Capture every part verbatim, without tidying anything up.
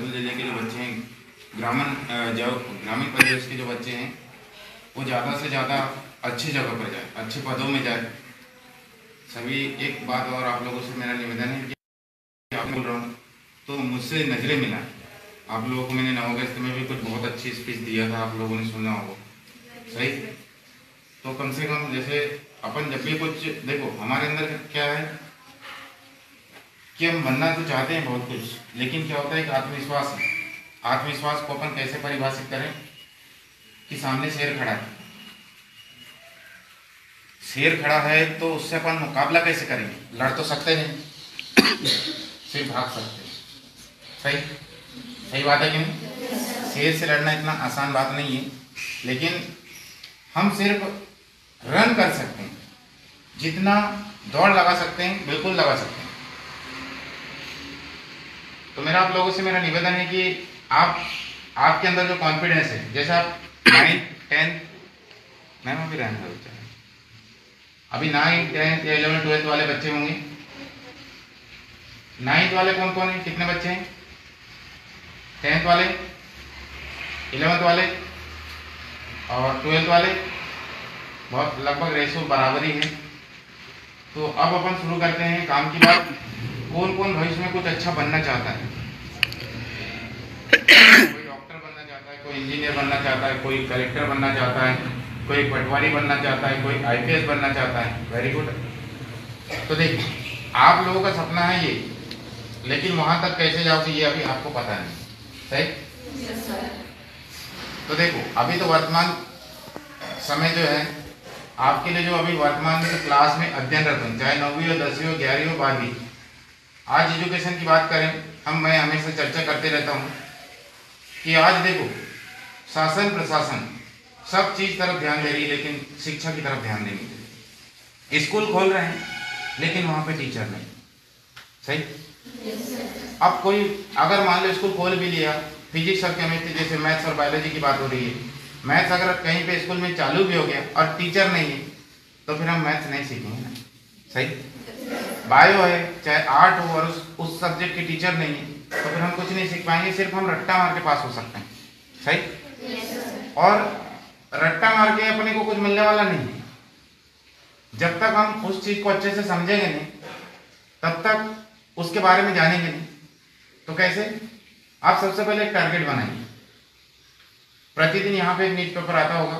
बैतूल जिले के जो बच्चे हैं, ग्रामीण जो ग्रामीण परिवेश के जो बच्चे हैं, वो ज़्यादा से ज़्यादा अच्छी जगह पर जाए, अच्छे पदों में जाए। सभी एक बात और आप लोगों से मेरा निवेदन है कि आप बोल रहा हूँ तो मुझसे नजरें मिला। आप लोगों को मैंने नौ अगस्त में भी कुछ बहुत अच्छी स्पीच दिया था, आप लोगों ने सुना होगा, सही। तो कम से कम जैसे अपन जब भी कुछ देखो, हमारे अंदर क्या है कि हम बनना तो चाहते हैं बहुत कुछ, लेकिन क्या होता है कि आत्मविश्वास है। आत्मविश्वास को अपन कैसे परिभाषित करें कि सामने शेर खड़ा है, शेर खड़ा है तो उससे अपन मुकाबला कैसे करेंगे? लड़ तो सकते नहीं, सिर्फ भाग सकते हैं। सही सही बात है कि नहीं? शेर से लड़ना इतना आसान बात नहीं है, लेकिन हम सिर्फ रन कर सकते हैं, जितना दौड़ लगा सकते हैं बिल्कुल लगा सकते हैं। तो मेरा आप लोगों से मेरा निवेदन है कि आप आपके अंदर जो कॉन्फिडेंस है, जैसे आप नाइन्थ टेंथ मैम अभी रहने का बच्चा है, अभी नाइन्थ टेंथ या इलेवन ट्वेल्थ वाले बच्चे होंगे। नाइन्थ वाले कौन कौन है, कितने बच्चे हैं? टेंथ वाले, इलेवेंथ वाले और ट्वेल्थ वाले, बहुत लगभग रेशो बराबरी है। तो अब अपन शुरू करते हैं काम की बात। कौन कौन भविष्य में कुछ अच्छा बनना चाहता है? कोई डॉक्टर बनना चाहता है, कोई इंजीनियर बनना चाहता है, कोई कलेक्टर बनना चाहता है, कोई पटवारी बनना चाहता है, कोई आईपीएस बनना चाहता है। Very good. तो देखिए, आप लोगों का सपना है ये, लेकिन वहां तक कैसे जाओगे ये अभी आपको पता नहीं, सही? yes, तो देखो, अभी तो वर्तमान समय जो है आपके लिए, जो अभी वर्तमान में क्लास में अध्ययनरत हैं, चाहे नौवीं हो, दसवीं हो, ग्यारहवीं हो, बारहवीं, आज एजुकेशन की बात करें हम, मैं हमेशा चर्चा करते रहता हूँ कि आज देखो, शासन प्रशासन सब चीज तरफ ध्यान दे रही है, लेकिन शिक्षा की तरफ ध्यान नहीं दे रही। स्कूल खोल रहे हैं लेकिन वहां पे टीचर नहीं, सही? अब कोई अगर मान लो स्कूल खोल भी लिया, फिजिक्स और केमिस्ट्री जैसे मैथ्स और बायोलॉजी की बात हो रही है, मैथ्स अगर कहीं पे स्कूल में चालू भी हो गया और टीचर नहीं है तो फिर हम मैथ्स नहीं सीखेंगे ना, सही? बायो है, चाहे आर्ट हो, और उस उस सब्जेक्ट के टीचर नहीं है तो फिर हम कुछ नहीं सीख पाएंगे, सिर्फ हम रट्टा मार के पास हो सकते हैं, सही? और रट्टा मार के अपने को कुछ मिलने वाला नहीं है। जब तक हम उस चीज को अच्छे से समझेंगे नहीं, तब तक उसके बारे में जानेंगे नहीं। तो कैसे? आप सबसे पहले एक टारगेट बनाइए। प्रतिदिन यहाँ पे एक न्यूज पेपर आता होगा,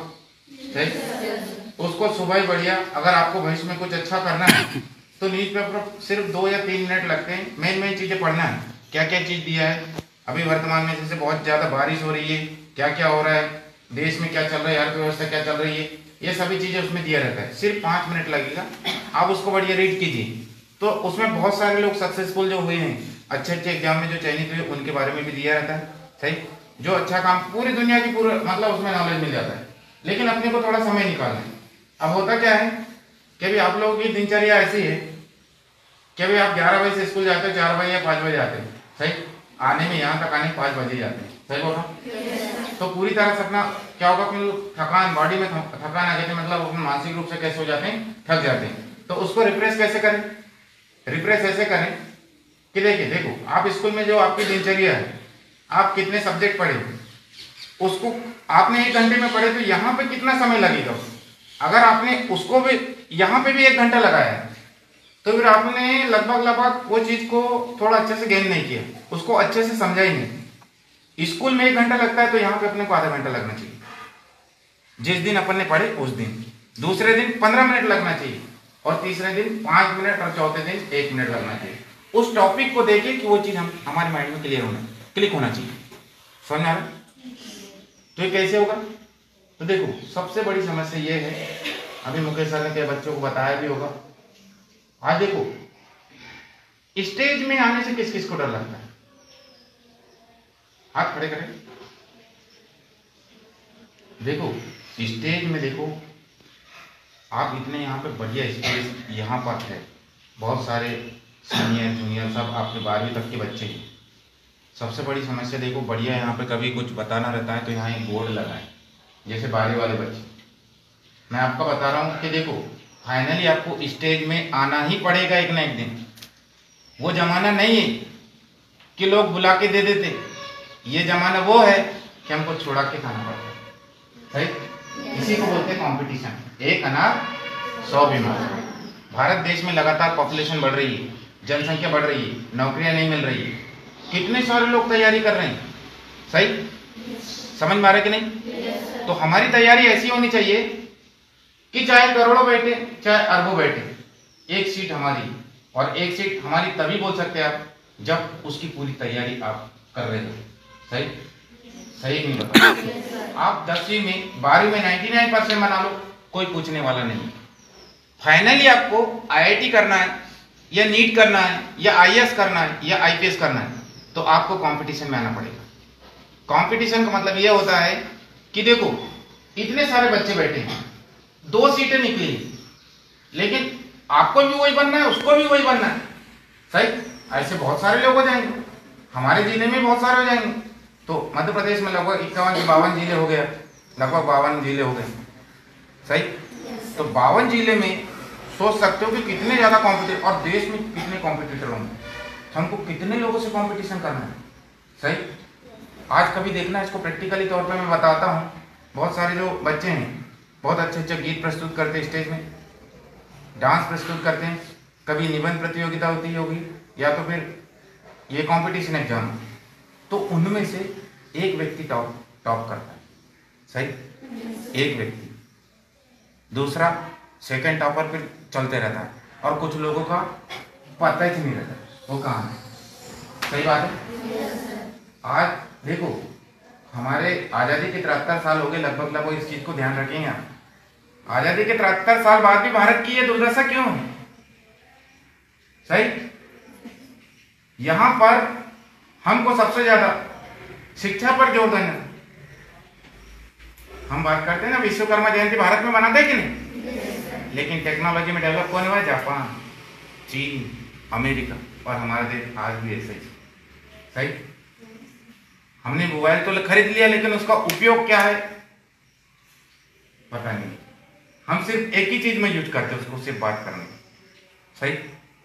सही? उसको सुबह ही बढ़िया, अगर आपको भविष्य में कुछ अच्छा करना है तो न्यूज पेपर सिर्फ दो या तीन मिनट लगते हैं, मेन मेन चीजें पढ़ना है। क्या क्या चीज दिया है अभी वर्तमान में, जैसे बहुत ज्यादा बारिश हो रही है, क्या क्या हो रहा है, देश में क्या चल रहा है, अर्थव्यवस्था क्या चल रही है, ये सभी चीजें उसमें दिया रहता है। सिर्फ पांच मिनट लगेगा, आप उसको बढ़िया रीड कीजिए। तो उसमें बहुत सारे लोग सक्सेसफुल जो हुए हैं, अच्छे अच्छे एग्जाम में जो चयनित हुए, उनके बारे में भी दिया रहता है, सही? जो अच्छा काम, पूरी दुनिया की पूरा मतलब उसमें नॉलेज मिल जाता है, लेकिन अपने को थोड़ा समय निकालना है। अब होता क्या है कि भी आप लोगों की दिनचर्या ऐसी है कि भी आप ग्यारह बजे से स्कूल जाते हो, चार बजे या पाँच बजे आते हैं, सही? आने में यहाँ तक आने पाँच बजे जाते हैं, सही बोल रहा हूँ? तो पूरी तरह से अपना क्या होगा, अपनी थकान, बॉडी में थकान आ जाती है, मतलब अपन मानसिक रूप से कैसे हो जाते हैं, थक जाते हैं। तो उसको रिफ्रेश कैसे करें? रिफ्रेश ऐसे करें कि देखिए, देखो आप स्कूल में जो आपकी दिनचर्या है, आप कितने सब्जेक्ट पढ़े, उसको आपने एक घंटे में पढ़े तो यहाँ पे कितना समय लगेगा? अगर आपने उसको भी यहाँ पे भी एक घंटा लगाया है तो फिर आपने लगभग लगभग वो चीज को थोड़ा अच्छे से गेन नहीं किया, उसको अच्छे से समझा ही नहीं। स्कूल में एक घंटा लगता है तो यहाँ पे अपने को आधा घंटा लगना चाहिए, जिस दिन अपन ने पढ़े उस दिन। दूसरे दिन पंद्रह मिनट लगना चाहिए, और तीसरे दिन पांच मिनट, और चौथे दिन एक मिनट लगना चाहिए। उस टॉपिक को देखे कि वो चीज हम हमारे माइंड में क्लियर होना क्लिक होना चाहिए। समझ आ रहा? तो ये कैसे होगा? तो देखो, सबसे बड़ी समस्या ये है, अभी मुकेश सर ने कई बच्चों को बताया भी होगा। आज देखो, स्टेज में आने से किस किस को डर लगता है? हाथ खड़े करें। देखो, स्टेज में देखो, आप इतने यहाँ पे बढ़िया स्टेज यहाँ पर है, बहुत सारे सीनियर जूनियर सब आपके बारहवीं तक के बच्चे हैं। सबसे बड़ी समस्या देखो, बढ़िया यहाँ पे कभी कुछ बताना रहता है तो यहाँ एक बोर्ड लगा है, जैसे बारहवीं वाले बच्चे। मैं आपको बता रहा हूँ कि देखो, फाइनली आपको स्टेज में आना ही पड़ेगा एक ना एक दिन। वो जमाना नहीं है कि लोग बुला के दे देते ये जमाना वो है कि हमको छुड़ा के खाना पड़ता है, सही। इसी को बोलते हैं कंपटीशन। एक अनार सौ बीमार। भारत देश में लगातार पॉपुलेशन बढ़ रही है, जनसंख्या बढ़ रही है, नौकरियां नहीं मिल रही है, कितने सारे लोग तैयारी कर रहे हैं, सही। समझ में आ रहा है कि नहीं? तो हमारी तैयारी ऐसी होनी चाहिए कि चाहे करोड़ों बैठे चाहे अरबों बैठे, एक सीट हमारी, और एक सीट हमारी तभी बोल सकते हैं आप जब उसकी पूरी तैयारी आप कर रहे हो, सही। सही नहीं बता। आप दसवीं में बारहवीं में निन्यानवे परसेंट बना लो, कोई पूछने वाला नहीं। फाइनली आपको आईआईटी करना है या नीट करना है या आईएएस करना है या आईपीएस करना है, तो आपको कंपटीशन में आना पड़ेगा। कंपटीशन का मतलब यह होता है कि देखो इतने सारे बच्चे बैठे हैं, दो सीटें निकली, लेकिन आपको भी वही बनना है, उसको भी वही बनना है, सही। ऐसे बहुत सारे लोग हो जाएंगे, हमारे जिले में बहुत सारे हो जाएंगे। तो मध्य प्रदेश में लगभग इक्यावन बावन जिले हो गए, लगभग बावन जिले हो गए, सही। तो बावन जिले में सोच सकते हो कि कितने ज्यादा कॉम्पिटिटर, और देश में कितने कॉम्पिटिटर होंगे, तो हमको कितने लोगों से कॉम्पिटिशन करना है, सही। आज कभी देखना, इसको प्रैक्टिकली तौर पर मैं बताता हूँ। बहुत सारे जो बच्चे हैं बहुत अच्छे अच्छे गीत प्रस्तुत करते हैं, स्टेज में डांस प्रस्तुत करते हैं, कभी निबंध प्रतियोगिता होती होगी या तो फिर ये कंपटीशन एग्जाम, तो उनमें से एक व्यक्ति टॉप टॉप करता है, सही। एक व्यक्ति, दूसरा सेकंड टॉपर फिर चलते रहता है, और कुछ लोगों का पता ही नहीं रहता वो कहाँ है, सही बात है। आज देखो हमारे आज़ादी के तिहत्तर साल हो गए लगभग लगभग, इस चीज को ध्यान रखेंगे आप। आज़ादी के तिहत्तर साल बाद भी भारत की ये दुर्दशा क्यों है, सही। यहां पर हमको सबसे ज्यादा शिक्षा पर जोर देना। हम बात करते हैं ना विश्वकर्मा जयंती भारत में मनाते हैं कि नहीं, लेकिन टेक्नोलॉजी में डेवलप कौन हुआ है? जापान, चीन, अमेरिका, और हमारा देश आज भी ऐसे ही, सही। हमने मोबाइल तो खरीद लिया, लेकिन उसका उपयोग क्या है पता नहीं। हम सिर्फ एक ही चीज में यूज करते हैं उसको, सिर्फ बात करने, सही।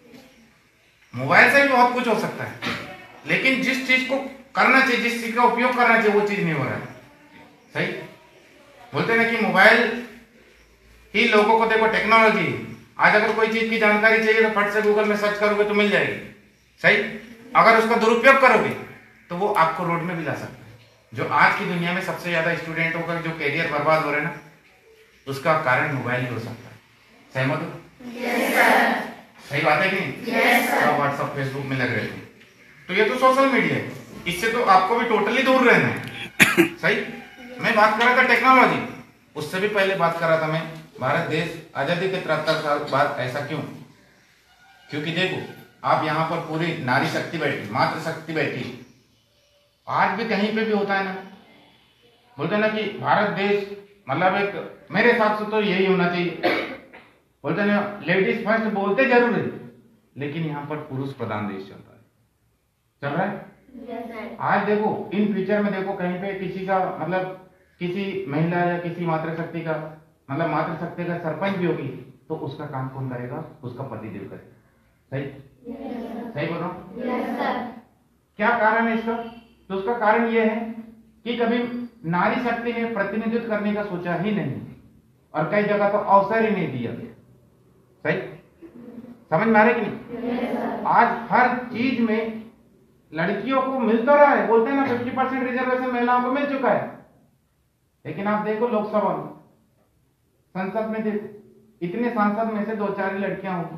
मोबाइल से भी बहुत कुछ हो सकता है, लेकिन जिस चीज को करना चाहिए, जिस चीज का उपयोग करना चाहिए, वो चीज नहीं हो रहा है, सही। बोलते ना कि मोबाइल ही लोगों को, देखो टेक्नोलॉजी, आज अगर कोई चीज की जानकारी चाहिए तो फट से गूगल में सर्च करोगे तो मिल जाएगी, सही। अगर उसका दुरुपयोग करोगे तो वो आपको रोड में भी ला सकता है। जो आज की दुनिया में सबसे ज्यादा स्टूडेंटों का जो करियर बर्बाद हो रहे हैं ना, उसका कारण मोबाइल ही हो सकता है, सहमत हो? yes, सही बात है कि नहीं? yes, सब व्हाट्सएप फेसबुक में लग रहे थे, तो ये तो सोशल मीडिया है, इससे तो आपको भी टोटली दूर रहना है, सही। मैं बात कर रहा था टेक्नोलॉजी, उससे भी पहले बात कर रहा था मैं भारत देश आजादी के तिहत्तर साल बाद ऐसा क्यों? क्योंकि देखो आप यहाँ पर पूरी नारी शक्ति बैठी, मातृ शक्ति बैठी, आज भी कहीं पे भी होता है ना, बोलते ना कि भारत देश मतलब एक, मेरे हिसाब से तो यही होना चाहिए, बोलते ना लेडीज फर्स्ट बोलते जरूर है, लेकिन यहाँ पर पुरुष प्रधान देश चलता है, चल रहा है। आज देखो इन फ्यूचर में देखो कहीं पे किसी का मतलब किसी महिला या किसी मातृ शक्ति का मतलब मातृ शक्ति का सरपंच भी होगी, तो उसका काम कौन करेगा? उसका पतिदेव करेगा, सही। सही बोल रहा हूँ? क्या कारण है इसका? तो उसका कारण यह है कि कभी नारी शक्ति ने प्रतिनिधित्व करने का सोचा ही नहीं, और कई जगह तो अवसर ही नहीं दिया, सही। समझ में आ रहा है कि नहीं? आज हर चीज में लड़कियों को मिल तो रहा है, बोलते हैं ना फिफ्टी परसेंट रिजर्वेशन महिलाओं को मिल चुका है, लेकिन आप देखो लोकसभा में, संसद में देखो, इतने सांसद में से दो चार ही लड़कियां होंगी।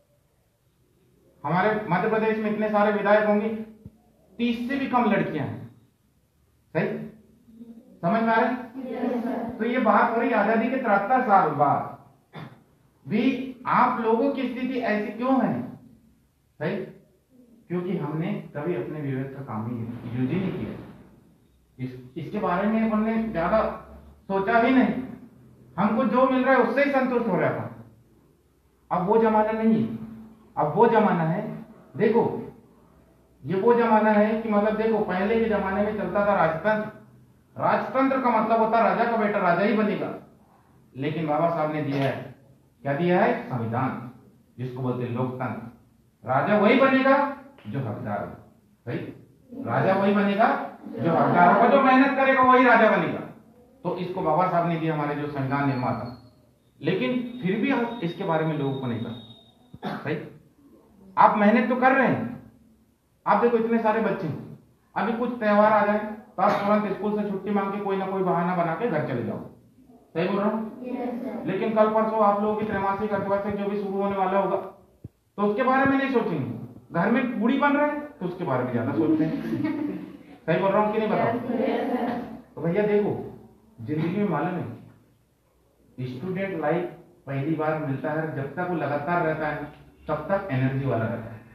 हमारे मध्य प्रदेश में इतने सारे विधायक होंगे, तीस से भी कम लड़कियां हैं, सही। समझ में आ रहा है? तो ये बात हो रही आजादी के तिहत्तर साल बाद भी आप लोगों की स्थिति ऐसी क्यों है, सही। क्योंकि हमने कभी अपने विवेक का काम ही यूज ही नहीं किया, इस, इसके बारे में हमने ज्यादा सोचा भी नहीं, हमको जो मिल रहा है उससे ही संतुष्ट हो रहा था। अब वो जमाना नहीं है, अब वो जमाना है, देखो ये वो जमाना है कि मतलब देखो पहले के जमाने में चलता था राजतंत्र। राजतंत्र का मतलब होता राजा का बेटा राजा ही बनेगा, लेकिन बाबा साहब ने दिया है, क्या दिया है? संविधान, जिसको बोलते हैं लोकतंत्र। राजा वही बनेगा जो हकदार हो, सही। राजा वही बनेगा जो हकदार होगा, जो मेहनत करेगा वही राजा बनेगा। तो इसको बाबा साहब ने दिया, हमारे जो संविधान निर्माता। लेकिन फिर भी हम इसके बारे में लोगों को नहीं पता। सही, आप मेहनत तो कर रहे हैं। आप देखो इतने सारे बच्चे, अभी कुछ त्योहार आ जाए तो आप तुरंत स्कूल से छुट्टी मांग के कोई ना कोई बहाना बना के घर चले जाओ। सही बोल रहा हूँ? लेकिन कल परसों आप लोगों की त्रैमासिक अर्थव्यवस्था जो भी शुरू होने वाला होगा तो उसके बारे में नहीं सोचेंगे। घर में बूढ़ी बन रहे हैं तो उसके बारे में ज्यादा सोचते हैं। सही बोल रहा हूँ कि नहीं बताओ? तो भैया देखो, जिंदगी में मालूम है, स्टूडेंट लाइफ पहली बार मिलता है, जब तक वो लगातार रहता है तब तक एनर्जी वाला रहता है।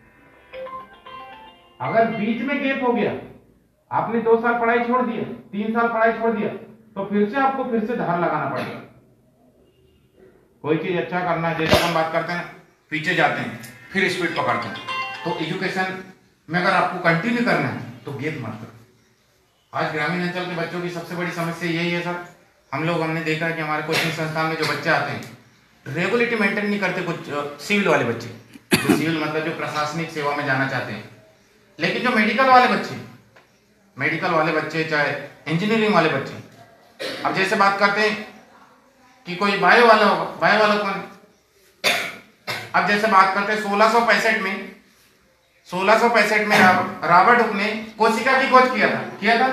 अगर बीच में गैप हो गया, आपने दो साल पढ़ाई छोड़ दिया, तीन साल पढ़ाई छोड़ दिया, तो फिर से आपको फिर से धार लगाना पड़ेगा। कोई चीज अच्छा करना है, जैसे हम बात करते हैं, पीछे जाते हैं फिर स्पीड पकड़ते हैं। तो एजुकेशन में अगर आपको कंटिन्यू करना है तो गैप मत करो। आज ग्रामीण अंचल के बच्चों की सबसे बड़ी समस्या यही है सर। हम लोग हमने देखा है कि हमारे कोचिंग संस्थान में जो बच्चे आते हैं रेगुलरिटी मेंटेन नहीं करते। कुछ सिविल वाले बच्चे, जो सिविल मतलब जो प्रशासनिक सेवा में जाना चाहते हैं, लेकिन जो मेडिकल वाले बच्चे, मेडिकल वाले बच्चे चाहे इंजीनियरिंग वाले बच्चे, अब जैसे बात करते हैं कि कोई बायो वाला होगा, बायो वाला कौन? अब जैसे बात करते हैं सोलह सौ पैंसठ में सोलह सौ पैंसठ में रॉबर्ट हुक ने कोशिका की खोज किया था किया था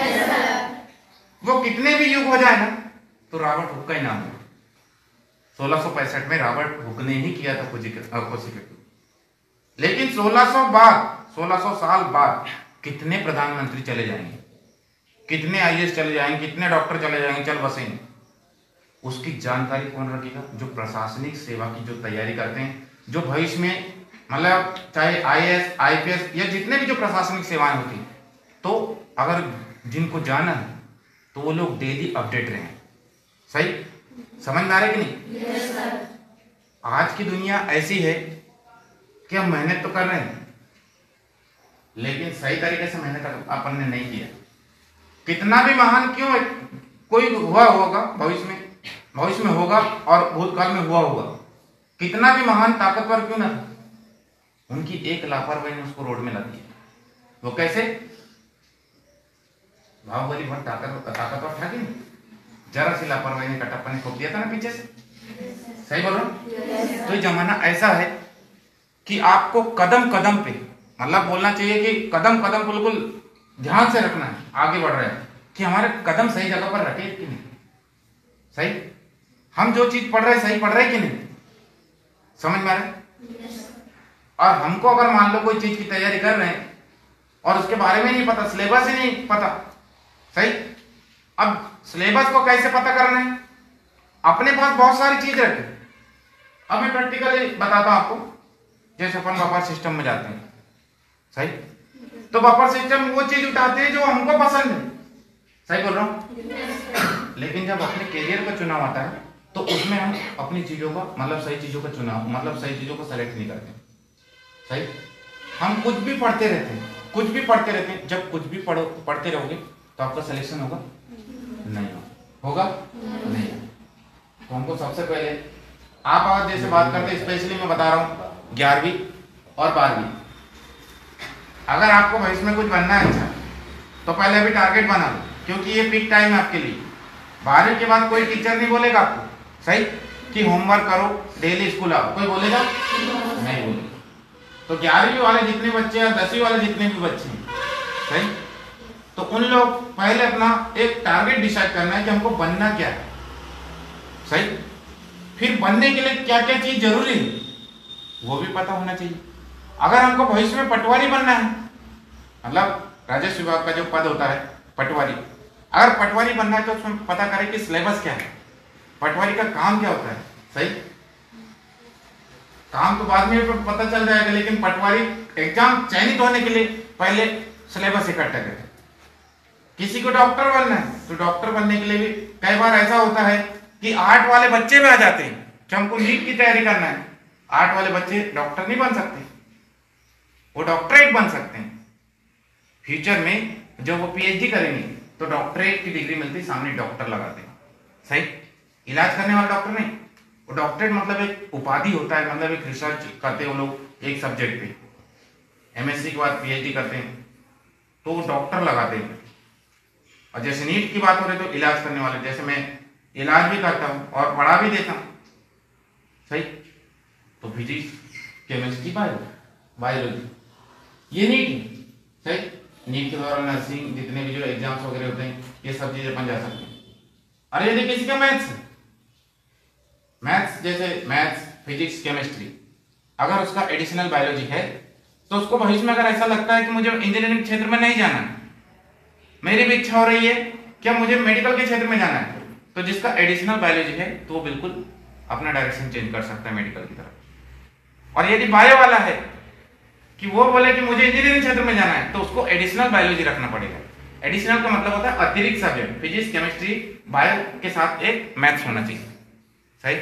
वो कितने भी युग हो जाए ना तो रॉबर्ट हुक का ही नाम है। सोलह सौ पैंसठ में रॉबर्ट हुक ने ही किया था कोशिका की। लेकिन सोलह सौ बाद सोलह सौ साल बाद कितने प्रधानमंत्री चले जाएंगे, कितने आईएएस चले जाएंगे, कितने डॉक्टर चले जाएंगे, चल बसेंगे, उसकी जानकारी कौन रखेगा? जो प्रशासनिक सेवा की जो तैयारी करते हैं, जो भविष्य में मतलब चाहे आईएएस आईपीएस या जितने भी जो प्रशासनिक सेवाएं होती हैं, तो अगर जिनको जाना है तो वो लोग डेली अपडेट रहे। सही समझ में आ रहा है कि नहीं? yes, sir. आज की दुनिया ऐसी है कि हम मेहनत तो कर रहे हैं लेकिन सही तरीके से मेहनत अपन ने नहीं किया। कितना भी महान क्यों है, कोई हुआ होगा भविष्य में भविष्य में होगा और भूतकाल में हुआ होगा, कितना भी महान ताकतवर क्यों ना था, उनकी एक लापरवाही ने उसको रोड में ला दिया। वो कैसे? बाहुबली बहुत ताकत ताकतवर था कि नहीं, जरा सी लापरवाही ने कटप्पा ने ठोक दिया था ना पीछे से। सही बोल रहा हूं? तो ये जमाना ऐसा है कि आपको कदम कदम पे मतलब बोलना चाहिए कि कदम कदम बिल्कुल ध्यान से रखना है, आगे बढ़ रहे हैं कि हमारे कदम सही जगह पर रखे कि नहीं। सही, हम जो चीज पढ़ रहे हैं सही पढ़ रहे हैं कि नहीं, समझ में आ रहा है? और हमको अगर मान लो कोई चीज की तैयारी कर रहे हैं और उसके बारे में नहीं पता, सिलेबस ही नहीं पता, सही, अब सिलेबस को कैसे पता करना है? अपने पास बहुत सारी चीज रखे। अब मैं प्रैक्टिकली बताता हूं आपको। जैसे अपन बफर सिस्टम में जाते हैं, सही, तो बफर सिस्टम वो चीज उठाते हैं जो हमको पसंद है। सही बोल रहा हूं? लेकिन जब अपने कैरियर का चुनाव आता है तो उसमें हम अपनी चीजों का मतलब सही चीजों का चुनाव मतलब सही चीजों को सेलेक्ट नहीं करते। सही, हम कुछ भी पढ़ते रहते हैं कुछ भी पढ़ते रहते हैं जब कुछ भी पढ़ो पढ़ते रहोगे तो आपका सिलेक्शन होगा नहीं होगा नहीं। तो हमको सबसे पहले आप आज जैसे बात करते हैं, स्पेशली मैं बता रहा हूँ ग्यारहवीं और बारहवीं, अगर आपको भविष्य में कुछ बनना है अच्छा तो पहले अभी टारगेट बना लो, क्योंकि ये पीक टाइम है आपके लिए। बारहवीं के बाद कोई टीचर नहीं बोलेगा आपको, सही, कि होमवर्क करो, डेली स्कूल आओ, कोई बोलेगा नहीं बोलेगा। तो ग्यारहवीं वाले जितने बच्चे हैं, दसवीं वाले जितने भी बच्चे हैं, सही, तो उन लोग पहले अपना एक टारगेट डिसाइड करना है कि हमको बनना क्या है। सही, फिर बनने के लिए क्या क्या चीज जरूरी है वो भी पता होना चाहिए। अगर हमको भविष्य में पटवारी बनना है, मतलब राजस्व विभाग का जो पद होता है पटवारी, अगर पटवारी बनना है तो उसमें पता करें कि सिलेबस क्या है, पटवारी का काम क्या होता है। सही, काम तो बाद में पता चल जाएगा, लेकिन पटवारी एग्जाम चयनित होने के लिए पहले सिलेबस इकट्ठा करें। किसी को डॉक्टर बनना है तो डॉक्टर बनने के लिए भी कई बार ऐसा होता है कि आर्ट वाले बच्चे भी आ जाते हैं कि हमको नीट की तैयारी करना है। आर्ट वाले बच्चे डॉक्टर नहीं बन सकते, वो डॉक्टरेट बन सकते हैं। फ्यूचर में जब वो पीएचडी करेंगे तो डॉक्टरेट की डिग्री मिलती है, सामने डॉक्टर लगाते हैं। सही, इलाज करने वाला डॉक्टर नहीं, वो डॉक्टरेट मतलब एक उपाधि होता है, मतलब एक रिसर्च करते हैं वो लोग एक सब्जेक्ट पे, एमएससी के बाद पीएचडी करते हैं तो वो डॉक्टर लगाते हैं। और जैसे नीट की बात हो रही तो इलाज करने वाले, जैसे मैं इलाज भी करता हूँ और पढ़ा भी देता हूँ, सही। तो फिजिक्स, केमिस्ट्री, बायो बायोलॉजी, ये नीट है, सही। नीट के द्वारा नर्सिंग जितने भी जो एग्जाम्स वगैरह होते हैं ये सब चीजें बन जा सकती हैं। अरे यदि किसी का मैथ्स है, मैथ्स जैसे मैथ्स, फिजिक्स, केमिस्ट्री, अगर उसका एडिशनल बायोलॉजी है तो उसको भविष्य में अगर ऐसा लगता है कि मुझे इंजीनियरिंग क्षेत्र में नहीं जाना है, मेरी भी इच्छा हो रही है क्या मुझे मेडिकल के क्षेत्र में जाना है, तो जिसका एडिशनल बायोलॉजी है तो वो बिल्कुल अपना डायरेक्शन चेंज कर सकता है मेडिकल की तरफ। और यदि बायो वाला है कि वो बोले कि मुझे इंजीनियरिंग क्षेत्र में जाना है तो उसको एडिशनल बायोलॉजी रखना पड़ेगा। एडिशनल का मतलब होता है अतिरिक्त सब्जेक्ट, फिजिक्स, केमिस्ट्री, बायो के साथ एक मैथ्स होना चाहिए, सही।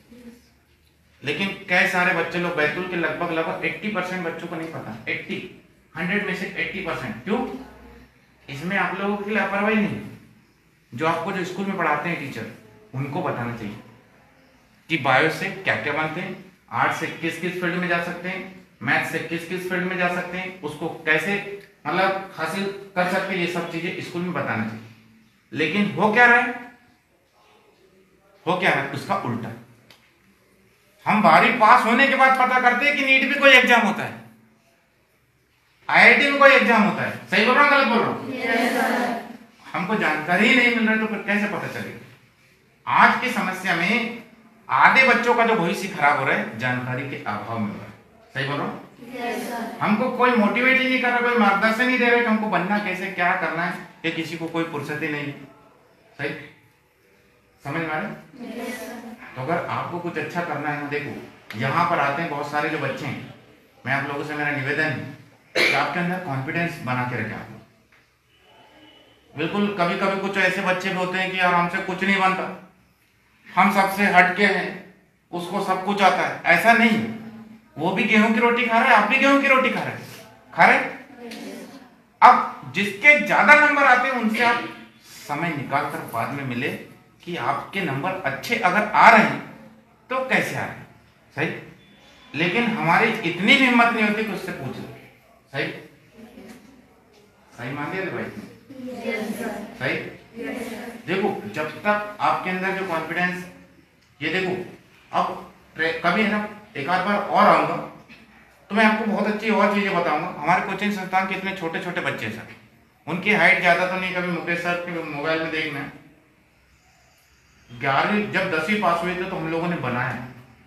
लेकिन कई सारे बच्चे लोग, बैतूल के लगभग लगभग अस्सी परसेंट बच्चों को नहीं पता, अस्सी हंड्रेड में से अस्सी परसेंट। क्यों? इसमें आप लोगों की लापरवाही नहीं, जो आपको जो स्कूल में पढ़ाते हैं टीचर, उनको बताना चाहिए कि बायो से क्या क्या बनते हैं, आर्ट्स से किस किस फील्ड में जा सकते हैं, मैथ से किस किस फील्ड में जा सकते हैं, उसको कैसे मतलब हासिल कर सकते हैं, ये सब चीजें स्कूल में बताना चाहिए। लेकिन हो क्या रहा है, हो क्या रहा है उसका उल्टा। हम बारहवीं पास होने के बाद पता करते हैं कि नीट भी कोई एग्जाम होता है, आईआईटी में कोई एग्जाम होता है, सही बोल रहा हूं गलत बोल रहा हूं? yes, हमको जानकारी ही नहीं मिल रही तो फिर कैसे पता चलेगा? आज की समस्या में आधे बच्चों का जो भविष्य खराब हो रहा है जानकारी के अभाव में हो रहा है, सही बोल रहा हूं? yes, हमको कोई मोटिवेट ही नहीं कर रहा, कोई मार्गदर्शन नहीं दे रहा कि हमको बनना कैसे, क्या करना है, ये किसी को कोई फुर्सत ही नहीं, सही समझ में आ रहा है? yes, तो अगर आपको कुछ अच्छा करना है, देखो यहाँ पर आते हैं बहुत सारे जो बच्चे हैं, मैं आप लोगों से मेरा निवेदन है कि आपके अंदर कॉन्फिडेंस बना के रखें आप लोग। बिल्कुल कभी कभी कुछ ऐसे बच्चे भी होते हैं कि यार हमसे कुछ नहीं बनता, हम सबसे हटके हैं, उसको सब कुछ आता है, ऐसा नहीं। वो भी गेहूं की रोटी खा रहा है, आप भी गेहूं की रोटी खा रहे हैं, खा रहे। अब जिसके ज्यादा नंबर आते हैं उनसे आप समय निकाल कर बाद में मिले कि आपके नंबर अच्छे अगर आ रहे हैं तो कैसे आ रहे हैं, सही। लेकिन हमारी इतनी भी हिम्मत नहीं होती कि उससे पूछ लो, सही सही मान लिया भाई, सही। देखो जब तक आपके अंदर जो कॉन्फिडेंस, ये देखो अब कभी है ना एक आध बार और आऊंगा तो मैं आपको बहुत अच्छी और चीजें बताऊंगा। हमारे कोचिंग संस्थान के इतने छोटे छोटे बच्चे सर, उनकी हाइट ज्यादा तो नहीं, कभी मुकेश सर के मोबाइल में देखना, ग्यारहवीं जब दसवीं पास हुए थे तो हम लोगों ने बनाया,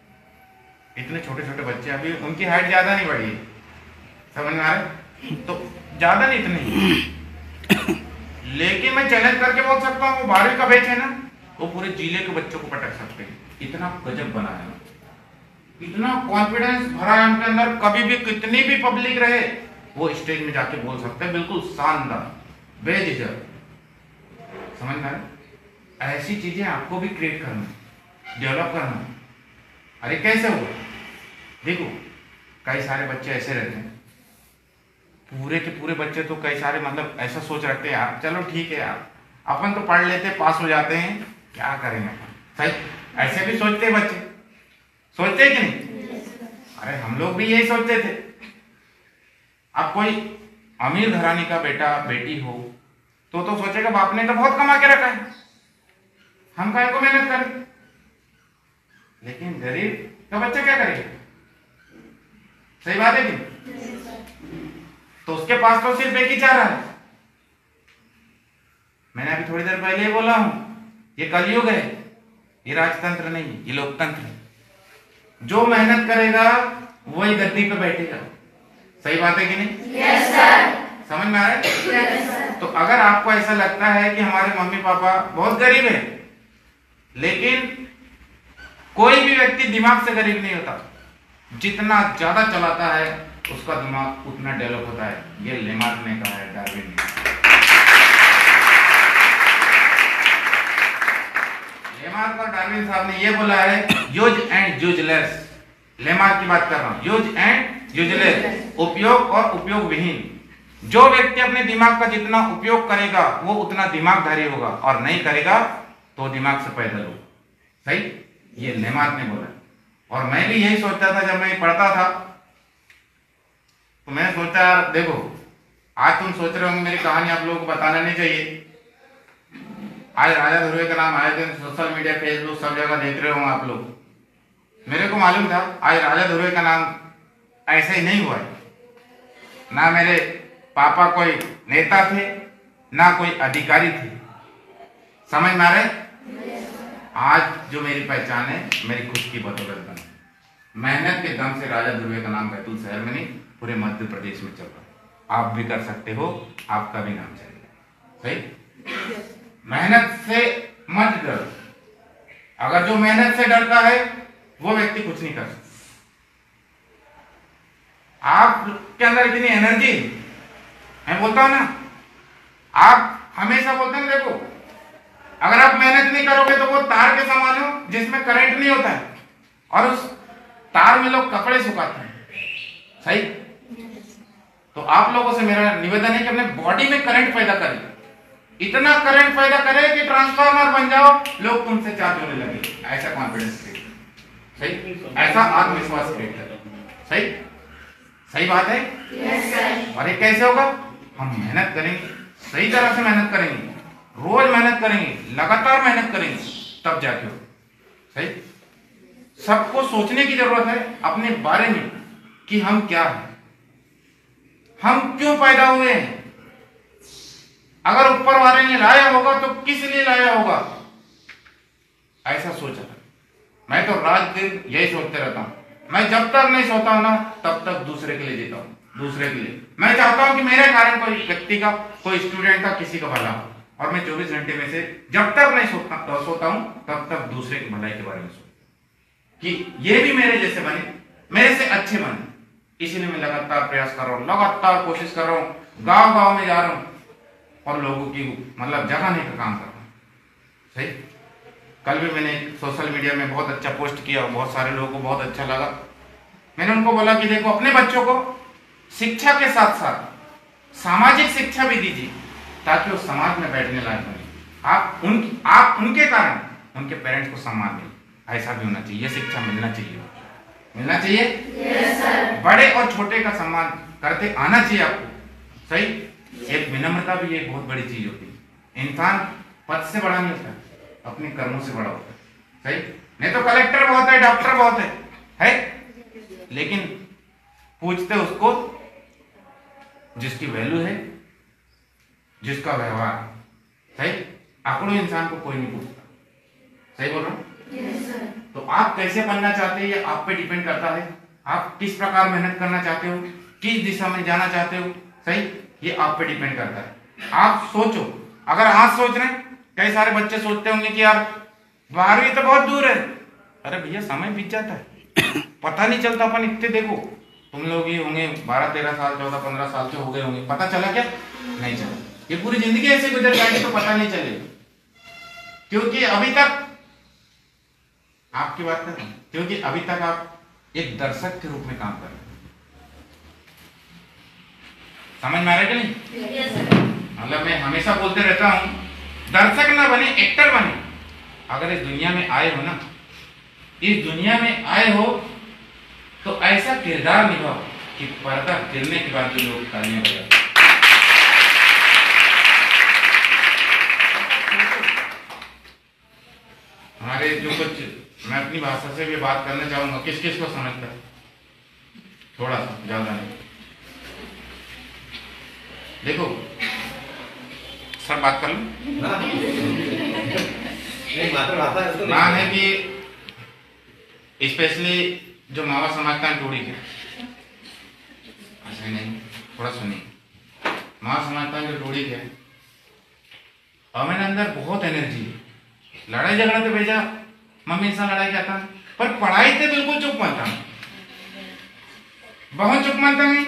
इतने छोटे छोटे बच्चे, अभी उनकी हाइट ज्यादा नहीं बढ़ी है, समझ में आ रहा है? तो ज्यादा नहीं इतनी, लेकिन मैं चैलेंज करके बोल सकता हूँ वो बारहवीं का बैच है ना, वो पूरे जिले के बच्चों को पटक सकते हैं, इतना गजब बनाया, इतना कॉन्फिडेंस भरा है उनके अंदर। कभी भी कितनी भी पब्लिक रहे वो स्टेज में जाके बोल सकते हैं, बिल्कुल शानदार, बेझिझक, समझ में आ रहा है? ऐसी चीजें आपको भी क्रिएट करना, डेवलप करना। अरे कैसे हो, देखो कई सारे बच्चे ऐसे रहते हैं, पूरे के पूरे बच्चे तो कई सारे मतलब ऐसा सोच रखते हैं यार चलो ठीक है यार अपन तो पढ़ लेते पास हो जाते हैं, क्या करेंगे अपन, सही। ऐसे भी सोचते हैं बच्चे, सोचते हैं कि नहीं? अरे हम लोग भी यही सोचते थे। अब कोई अमीर घराने का बेटा बेटी हो तो तो सोचेगा बाप ने तो बहुत कमा के रखा है, हम काहे को मेहनत करें। लेकिन गरीब का बच्चा क्या करेगा, सही बात है कि? तो उसके पास तो सिर्फ एक ही चारा है। मैंने अभी थोड़ी देर पहले ही बोला हूं, ये कलयुग है, ये राजतंत्र नहीं, ये लोकतंत्र है। जो मेहनत करेगा वही गद्दी पे बैठेगा, सही बात है कि नहीं? yes, sir. समझ में आ रहा है? yes, sir. तो अगर आपको ऐसा लगता है कि हमारे मम्मी पापा बहुत गरीब है, लेकिन कोई भी व्यक्ति दिमाग से गरीब नहीं होता, जितना ज्यादा चलाता है उसका दिमाग उतना डेवलप होता है, ये लेमार्क ने कहा है, डार्विन ने। लेमार्क और डार्विन साहब ने ये बोला है, यूज एंड यूजलेस। लेमार्क की बात कर रहा हूं, यूज एंड यूजलेस, उपयोग और उपयोग विहीन। जो व्यक्ति अपने दिमाग का जितना उपयोग करेगा वो उतना दिमागधारी होगा, और नहीं करेगा तो दिमाग से पैदल होगा, सही। ये लेमार्क ने बोला। और मैं भी यही सोचता था जब मैं पढ़ता था, तो मैंने सोचा देखो आज तुम सोच रहे होंगे मेरी कहानी आप लोगों को बताना नहीं चाहिए, आज राजा ध्रुवे का नाम आए दिन सोशल मीडिया, फेसबुक, सब जगह देख रहे हो आप लोग। मेरे को मालूम था आज राजा ध्रुवे का नाम ऐसे ही नहीं हुआ है। ना मेरे पापा कोई नेता थे, ना कोई अधिकारी थे, समझ में आ रहे? आज जो मेरी पहचान है मेरी खुद की बदौलत बनी। मेहनत के दम से राजा ध्रुवे का नाम बैतूल शहर में नहीं पूरे मध्य प्रदेश में चल रहा है। आप भी कर सकते हो, आपका भी नाम चलेगा। सही? मेहनत से मत डरो। अगर जो मेहनत से डरता है वो व्यक्ति कुछ नहीं कर सकता। आपके अंदर इतनी एनर्जी, मैं बोलता हूं ना, आप हमेशा बोलते हैं देखो, अगर आप मेहनत नहीं करोगे तो वो तार के समान हो जिसमें करंट नहीं होता है, और उस तार में लोग कपड़े सुखाते हैं। सही? तो आप लोगों से मेरा निवेदन है कि अपने बॉडी में करंट पैदा करें, इतना करंट पैदा करें कि ट्रांसफार्मर बन जाओ, लोग तुमसे चार्ज होने लगे। ऐसा कॉन्फिडेंस क्रिएट। सही? ऐसा आत्मविश्वास क्रिएट करें। सही? सही बात है? yes, sir. और ये कैसे होगा? हम मेहनत करेंगे, सही तरह से मेहनत करेंगे, रोज मेहनत करेंगे, लगातार मेहनत करेंगे, तब जाके हो। सही? सबको सोचने की जरूरत है अपने बारे में कि हम क्या हैं, हम क्यों पैदा हुए हैं। अगर ऊपर वाले ने लाया होगा तो किस लिए लाया होगा, ऐसा सोचा। मैं तो रात दिन यही सोचते रहता हूं। मैं जब तक नहीं सोता हूं ना तब तक दूसरे के लिए जीता हूं, दूसरे के लिए। मैं चाहता हूं कि मेरे कारण कोई व्यक्ति का, कोई स्टूडेंट का, किसी का भला हो, और मैं चौबीस घंटे में से जब तक नहीं सोता तो सोता हूं तब तक दूसरे की भलाई के बारे में सोचता कि ये भी मेरे जैसे बने, मेरे से अच्छे बने। इसीलिए मैं लगातार प्रयास कर रहा हूं, लगातार कोशिश कर रहा हूं, गांव गांव में जा रहा हूं और लोगों की मतलब जगाने का काम कर रहा हूं। सही? कल भी मैंने सोशल मीडिया में बहुत अच्छा पोस्ट किया, बहुत सारे लोगों को बहुत अच्छा लगा। मैंने उनको बोला कि देखो, अपने बच्चों को शिक्षा के साथ साथ सामाजिक शिक्षा भी दीजिए ताकि वो समाज में बैठने लायक बने। आप उन आप उनके कारण उनके पेरेंट्स को सम्मान दें, ऐसा भी होना चाहिए। ये शिक्षा मिलना चाहिए, मिलना चाहिए। yes, sir. बड़े और छोटे का सम्मान करते आना चाहिए आपको। सही? एक विनम्रता भी एक बहुत बड़ी चीज होती है। इंसान पद से बड़ा नहीं होता, अपने कर्मों से बड़ा होता है। सही? नहीं तो कलेक्टर बहुत है, डॉक्टर बहुत है, है? लेकिन पूछते उसको जिसकी वैल्यू है, जिसका व्यवहार। सही? आंकड़ों इंसान को कोई नहीं पूछता। सही बोल रहा हूं? yes, तो आप कैसे बनना चाहते हैं ये आप पे डिपेंड करता है। आप किस प्रकार मेहनत करना चाहते हो, किस दिशा में जाना चाहते हो। सही? ये आप पे डिपेंड करता है। आप सोचो, अगर आज सोच रहे हैं, कई सारे बच्चे सोचते होंगे कि यार बारहवीं तो बहुत दूर है। अरे भैया, समय बीत जाता है, पता नहीं चलता। अपन इतने देखो, तुम लोग ही होंगे बारह तेरह साल, चौदह पंद्रह साल से हो गए होंगे, पता चला क्या? नहीं चला। ये पूरी जिंदगी ऐसे गुजर जाएगी तो पता नहीं चलेगा, क्योंकि अभी तक आपकी बात कर रहे हैं, क्योंकि अभी तक आप एक दर्शक के रूप में काम कर रहे हैं। समझ में आ रहा है कि नहीं? yes, मतलब मैं हमेशा बोलते रहता हूं, दर्शक ना बने, एक्टर बने। अगर इस दुनिया में आए हो ना, इस दुनिया में आए हो तो ऐसा किरदार निभाओ कि पर्दा गिरने के बाद भी लोग तालियां बजाएं। हमारे जो कुछ, मैं अपनी भाषा से भी बात करना चाहूंगा, किस किस को समझता है, थोड़ा सा, ज्यादा नहीं। देखो सर, बात कर लूं? मान है कि स्पेशली जो मावा समझता है टूड़ी के, ऐसे नहीं, थोड़ा सुनिए। मावा समझता है जो टूड़ी के, और मेरे अंदर बहुत एनर्जी है। लड़ाई झगड़ा तो भेजा, मम्मी से लड़ाई करता, पर पढ़ाई से बिल्कुल चुप मानता हूं, बहुत चुप मानता हूं।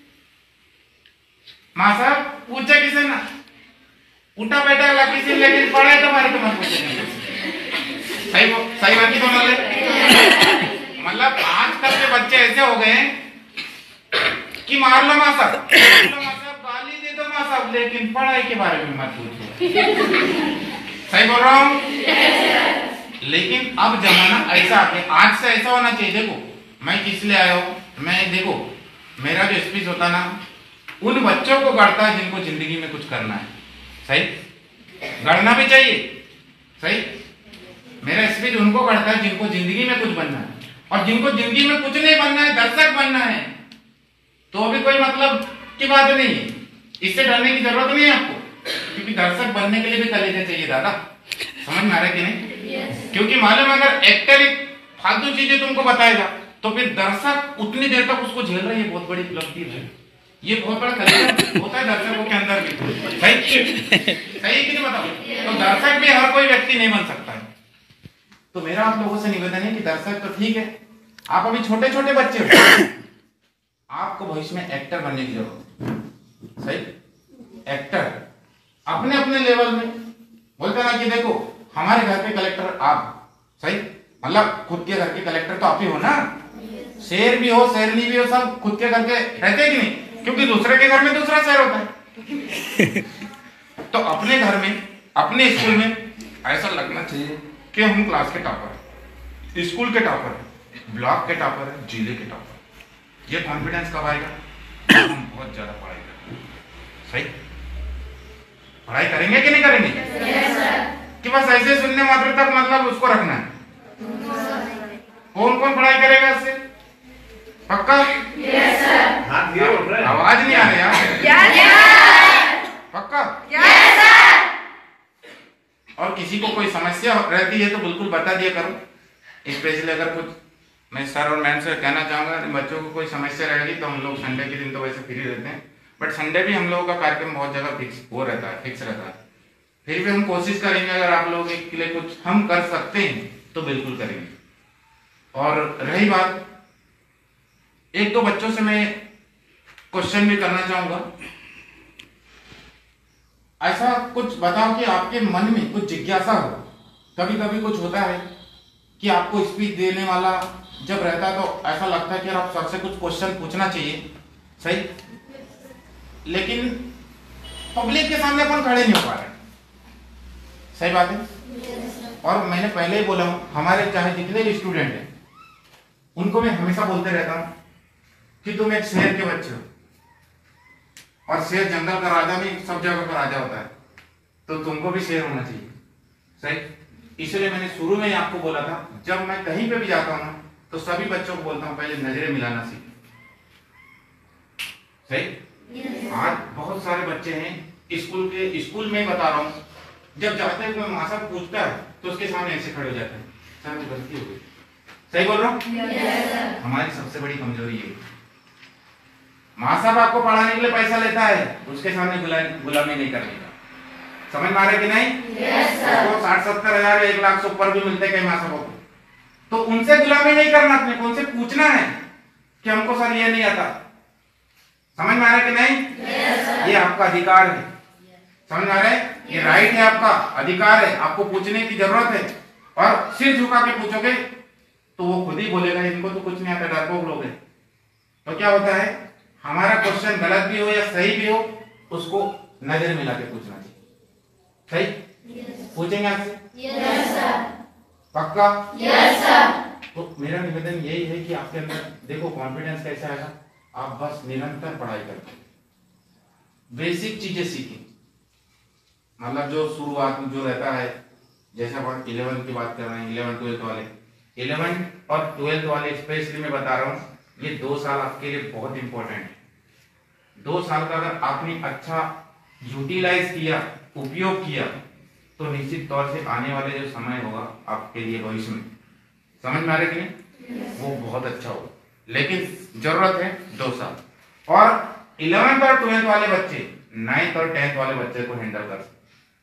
माँ साहब पूछे किसे ना, उठा बैठा लगा किसी, लेकिन पढ़ाई तो हमारे तो मत पूछे। सही सही बात ही तो मतलब मतलब आजकल के बच्चे ऐसे हो गए कि मार लो माँ साहब, गाली दे दो माँ साहब, लेकिन पढ़ाई के बारे में मत पूछो। सही बोल रहा हूँ? लेकिन अब जमाना ऐसा है, आज से ऐसा होना चाहिए। देखो मैं किस लिए आया हूँ, मैं देखो मेरा जो स्पीच होता ना, उन बच्चों को गढ़ता है जिनको जिंदगी में कुछ करना है। सही? गढ़ना भी चाहिए, सही। मेरा स्पीच उनको करता है जिनको जिंदगी में कुछ बनना है, और जिनको जिंदगी में कुछ नहीं बनना है, दर्शक बनना है, तो अभी कोई मतलब की बात नहीं है। इससे डरने की जरूरत नहीं है आपको, क्योंकि दर्शक बनने के लिए भी कलेजा चाहिए दादा। समझ में आ रहा है कि नहीं? yes. क्योंकि मालूम अगर एक्टर एक फालतू चीजें तुमको बताएगा तो फिर दर्शक उतनी देर तक उसको झेल रहा है, ये बहुत बड़ी उपलब्धि है, ये बहुत बड़ा कलेजा होता है दर्शकों के अंदर भी। सही सही कि नहीं बताओ? तो दर्शक भी हर कोई व्यक्ति नहीं बन सकता है। तो मेरा आप लोगों से निवेदन है कि दर्शक तो ठीक है, आप अभी छोटे छोटे बच्चे हो, आपको भविष्य में एक्टर बनने की जरूरत है। सही, एक्टर अपने अपने लेवल में बोलते ना कि देखो हमारे घर के कलेक्टर आप, सही, मतलब खुद के घर के कलेक्टर तो आप ही हो ना। शेर भी हो, शेरनी भी हो, सब खुद के घर के रहते कि नहीं, क्योंकि दूसरे के घर में दूसरा शेर होता है। तो अपने घर में, अपने स्कूल में ऐसा लगना चाहिए कि हम क्लास के टॉपर है, स्कूल के टॉपर है, ब्लॉक के टॉपर है, जिले के टॉपर। ये कॉन्फिडेंस कब आएगा? हम बहुत ज्यादा पढ़ाई करेंगे। सही, पढ़ाई करेंगे कि नहीं करेंगे? yes, कि बस ऐसे सुनने मात्र तक मतलब उसको रखना है? कौन कौन पढ़ाई करेगा इससे? पक्का? yes, आवाज नहीं आ रही यार। yes, पक्का? yes, और किसी को कोई समस्या रहती है तो बिल्कुल बता दिया करो। स्पेशली अगर कुछ मैं सर और मैम से कहना चाहूंगा, बच्चों को कोई समस्या रहेगी तो हम लोग संडे के दिन तो वैसे फ्री रहते हैं, बट संडे भी हम लोगों का कार्यक्रम बहुत जगह फिक्स हो रहता है, फिक्स रहता है। फिर भी हम कोशिश करेंगे अगर आप लोगों के लिए कुछ हम कर सकते हैं तो बिल्कुल करेंगे। और रही बात, एक दो बच्चों से मैं क्वेश्चन भी करना चाहूंगा। ऐसा कुछ बताओ कि आपके मन में कुछ जिज्ञासा हो। कभी कभी कुछ होता है कि आपको स्पीच देने वाला जब रहता है तो ऐसा लगता है कि आप सर से कुछ क्वेश्चन पूछना चाहिए, सही, लेकिन पब्लिक के सामने अपन खड़े नहीं हो पा रहे। सही बात है। और मैंने पहले ही बोला हूं, हमारे चाहे जितने भी स्टूडेंट हैं उनको मैं हमेशा बोलते रहता हूं कि तुम एक शेर के बच्चे हो, और शेर जंगल का राजा भी सब जगह का राजा होता है, तो तुमको भी शेर होना चाहिए। सही, इसलिए मैंने शुरू में ही आपको बोला था, जब मैं कहीं पे भी जाता हूं तो सभी बच्चों को बोलता हूं पहले नजरें मिलाना सीखो। सही, आज बहुत सारे बच्चे हैं स्कूल के, स्कूल में बता रहा हूं, जब जाते हुए मासा पूछता है तो उसके सामने ऐसे खड़े हो जाते हैं, सर मुझे गलती हो गई। सही बोल रहा हूँ? yes, हमारी सबसे बड़ी कमजोरी है। माँ साहब आपको पढ़ाने के लिए पैसा लेता है, उसके सामने गुलामी नहीं करने का। समझ में आ रहा है कि नहीं? yes, तो साठ सत्तर हजार एक लाख से ऊपर भी मिलते कई माँ साहबों को, तो उनसे गुलामी नहीं करना, अपने को उनसे पूछना है कि हमको सर ये नहीं आता। समझ में आ रहा है कि नहीं? yes, ये आपका अधिकार है। समझ में आ रहा है? ये राइट है, आपका अधिकार है, आपको पूछने की जरूरत है। और सिर झुका के पूछोगे तो वो खुद ही बोलेगा इनको तो कुछ नहीं आता, डरपोक लोग हैं। तो क्या होता है, हमारा क्वेश्चन गलत भी हो या सही भी हो, उसको नजर मिला के पूछना चाहिए। सही, yes, पूछेंगे आपसे? yes, पक्का? yes, तो मेरा निवेदन यही है कि आपके अंदर देखो कॉन्फिडेंस कैसा आएगा, आप बस निरंतर पढ़ाई करें, बेसिक चीजें सीखें। मतलब जो शुरुआत में जो रहता है, जैसे अपन इलेवन की बात कर रहे हैं, इलेवन ट्वेल्थ वाले, इलेवन और ट्वेल्थ वाले स्पेशली मैं बता रहा हूँ, ये दो साल आपके लिए बहुत इंपॉर्टेंट है। दो साल का अगर आपने अच्छा यूटिलाइज किया, उपयोग किया, तो निश्चित तौर से आने वाले जो समय होगा आपके लिए भविष्य में, समझ में आ रहा है कि नहीं, वो बहुत अच्छा होगा। लेकिन जरूरत है दो साल। और इलेवेंथ और ट्वेल्थ वाले बच्चे नाइन्थ और टेंथ वाले बच्चे को हैंडल कर सकते,